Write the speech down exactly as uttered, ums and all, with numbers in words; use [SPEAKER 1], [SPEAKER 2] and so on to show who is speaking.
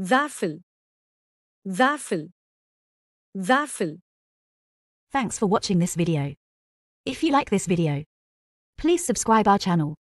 [SPEAKER 1] Waffle, waffle, waffle.
[SPEAKER 2] Thanks for watching this video. If you like this video, please subscribe our channel.